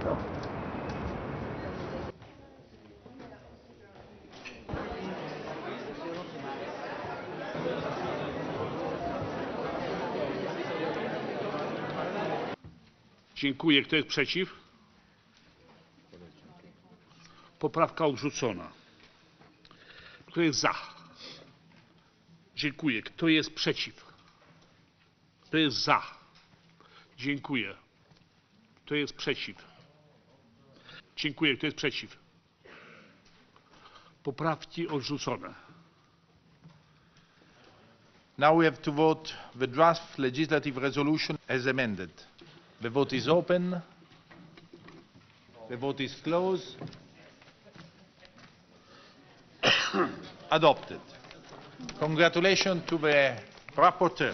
Dziękuję. Kto jest przeciw? Poprawka odrzucona. Kto jest za? Dziękuję. Kto jest przeciw? Kto jest za? Dziękuję. Kto jest przeciw? Dziękuję. Kto jest przeciw? Poprawki odrzucone. Now we have to vote the draft legislative resolution as amended. The vote is open. The vote is closed. Adopted. Congratulations to the rapporteur.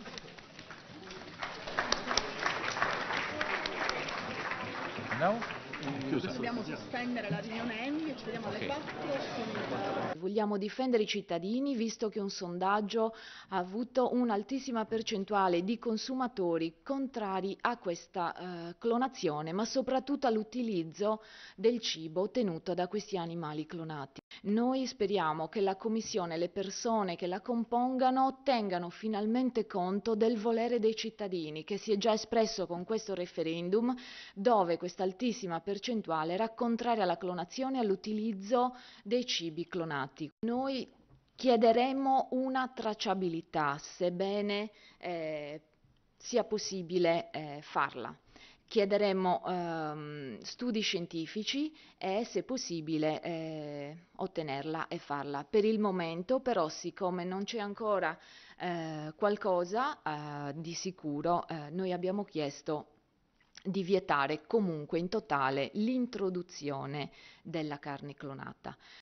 Now? Dobbiamo sospendere la riunione ENVI e ci vediamo alle 4 con il... Vogliamo difendere i cittadini visto che un sondaggio ha avuto un'altissima percentuale di consumatori contrari a questa clonazione, ma soprattutto all'utilizzo del cibo ottenuto da questi animali clonati. Noi speriamo che la Commissione e le persone che la compongano tengano finalmente conto del volere dei cittadini, che si è già espresso con questo referendum, dove questa altissima percentuale era contraria alla clonazione e all'utilizzo dei cibi clonati. Noi chiederemo una tracciabilità, sebbene sia possibile farla. Chiederemo studi scientifici e, se possibile, ottenerla e farla. Per il momento, però, siccome non c'è ancora qualcosa di sicuro, noi abbiamo chiesto di vietare comunque in totale l'introduzione della carne clonata.